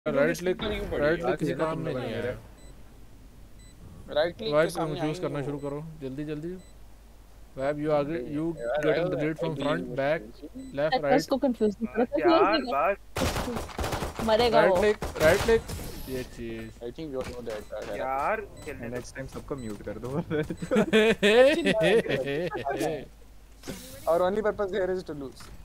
Right click किसी काम में नहीं है। राइट क्लिक वाइब के सामने यूज करना शुरू करो जल्दी जल्दी। वाइब यू आगे you getting the grid from front back left right. उसको कंफ्यूज नहीं करो यार बस मरेगा वो। राइट क्लिक ये चीज। I think you know that यार नेक्स्ट टाइम सबको म्यूट कर दो। Our only purpose here is to lose.